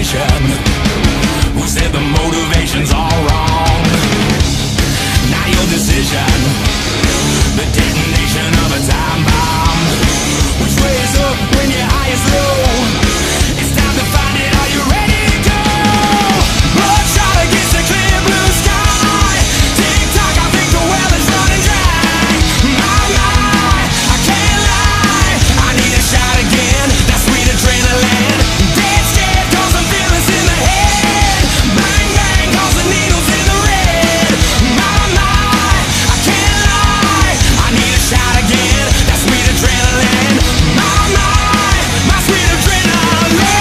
station who said the motivation's all wrong. Now your decision, the detonation of a time bomb. Which way is up when your high is low? It's time to find it, are you ready to go? Bloodshot against the clear blue sky. Tick-tock, I think the well is running dry. My, I can't lie, I need a shot again, that sweet adrenaline. Dead scared cause I'm feelings in the head. Bang bang cause the needles in the red. My, I can't lie, I need a shot again, that sweet adrenaline. My sweet adrenaline.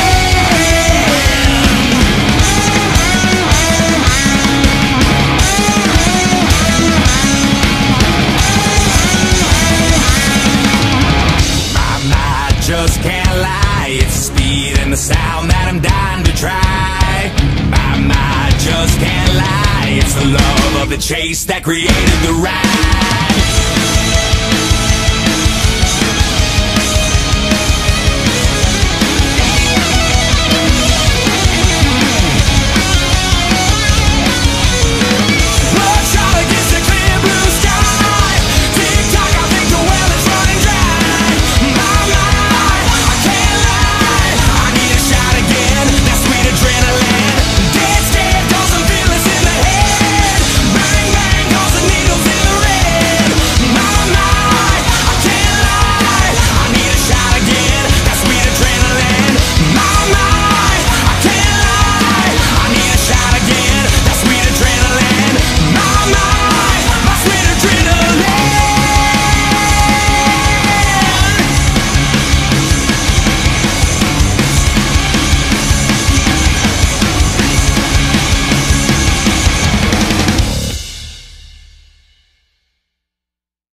I just can't lie, it's the speed and the sound that I'm dying to try. I just can't lie, it's the love of the chase that created the ride.